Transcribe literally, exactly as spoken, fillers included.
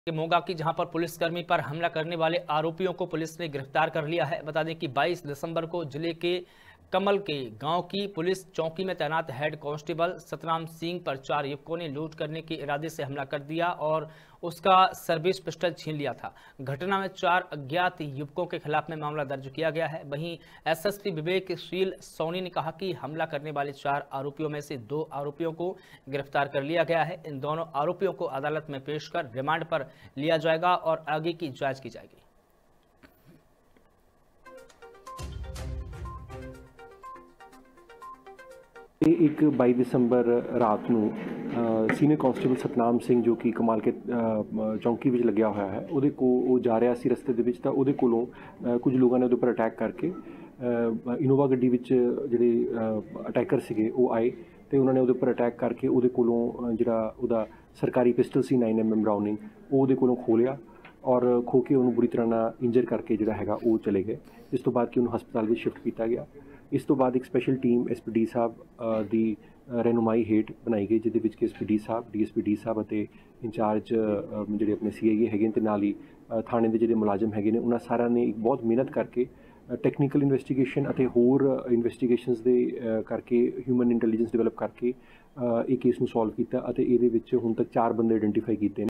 के मोगा की जहां पर पुलिसकर्मी पर हमला करने वाले आरोपियों को पुलिस ने गिरफ्तार कर लिया है। बता दें कि बाईस दिसंबर को जिले के कमल के गांव की पुलिस चौकी में तैनात हेड कांस्टेबल सतनाम सिंह पर चार युवकों ने लूट करने के इरादे से हमला कर दिया और उसका सर्विस पिस्टल छीन लिया था। घटना में चार अज्ञात युवकों के खिलाफ में मामला दर्ज किया गया है। वहीं एसएसपी विवेक शील सोनी ने कहा कि हमला करने वाले चार आरोपियों में से दो आरोपियों को गिरफ्तार कर लिया गया है। इन दोनों आरोपियों को अदालत में पेश कर रिमांड पर लिया जाएगा और आगे की जांच की जाएगी। एक बाईस दिसंबर रात ਨੂੰ ਸੀਨੀਅਰ ਕਾਂਸਟੇਬਲ ਸਤਨਾਮ ਸਿੰਘ ਜੋ ਕਿ ਕਮਾਲ ਕੇ ਚੌਂਕੀ ਵਿੱਚ ਲੱਗਿਆ ਹੋਇਆ ਹੈ ਉਹਦੇ ਕੋ ਉਹ ਜਾ ਰਿਹਾ ਸੀ ਰਸਤੇ ਦੇ ਵਿੱਚ ਤਾਂ ਉਹਦੇ ਕੋਲੋਂ ਕੁਝ ਲੋਕਾਂ ਨੇ ਉਹਦੇ ਉੱਪਰ ਅਟੈਕ ਕਰਕੇ ਇਨੋਵਾ ਗੱਡੀ ਵਿੱਚ ਜਿਹੜੇ ਅਟੈਕਰ ਸੀਗੇ ਉਹ ਆਏ ਤੇ ਉਹਨਾਂ ਨੇ ਉਹਦੇ ਉੱਪਰ ਅਟੈਕ ਕਰਕੇ ਉਹਦੇ ਕੋਲੋਂ ਜਿਹੜਾ ਉਹਦਾ ਸਰਕਾਰੀ ਪਿਸਟਲ ਸੀ ਨਾइन एम एम ਬਰਾਊਨਿੰਗ ਉਹ ਉਹਦੇ ਕੋਲੋਂ ਖੋਹ ਲਿਆ ਔਰ ਖੋ ਕੇ ਉਹਨੂੰ ਬੁਰੀ ਤਰ੍ਹਾਂ ਨਾਲ ਇੰਜਰ ਕਰਕੇ ਜਿਹੜਾ ਹੈਗਾ ਉਹ ਚਲੇ ਗਏ। ਇਸ ਤੋਂ ਬਾਅਦ ਕਿ ਉਹਨੂੰ ਹਸਪਤਾਲ ਵਿੱਚ ਸ਼ਿਫਟ ਕੀਤਾ ਗਿਆ। ਇਸ ਤੋਂ ਬਾਅਦ ਇੱਕ special team S P D ਸਾਹਿਬ ਦੀ ਰਹਿਨੁਮਾਈ ਹੇਠ ਬਣਾਈ ਗਈ ਜਿਹਦੇ ਵਿੱਚ ਕਿ ਐਸ ਪੀ ਡੀ ਸਾਹਿਬ ਡੀ ਐਸ ਪੀ ਡੀ ਸਾਹਿਬ ਅਤੇ ਇੰਚਾਰਜ ਜਿਹੜੇ ਆਪਣੇ ਸੀ ਆਈ ਏ ਹੈਗੇ ਤੇ ਨਾਲ ਹੀ ਥਾਣੇ ਦੇ ਜਿਹੜੇ ਮੁਲਾਜ਼ਮ ਹੈਗੇ ਨੇ ਉਹਨਾਂ ਸਾਰਿਆਂ ਨੇ ਇੱਕ ਬਹੁਤ ਮਿਹਨਤ ਕਰਕੇ ਟੈਕਨੀਕਲ ਇਨਵੈਸਟੀਗੇਸ਼ਨ ਅਤੇ ਹੋਰ ਇਨਵੈਸਟੀਗੇਸ਼ਨਸ ਦੇ ਕਰਕੇ ਹਿਊਮਨ ਇੰਟੈਲੀਜੈਂਸ ਡਿਵੈਲਪ ਕਰਕੇ ਇਹ ਕੇਸ ਨੂੰ ਸੋਲਵ ਕੀਤਾ ਅਤੇ ਇਹਦੇ ਵਿੱਚ ਹੁਣ ਤੱਕ ਚਾਰ ਬੰਦੇ ਆਇਡੈਂਟੀਫਾਈ ਕੀਤੇ ਨੇ।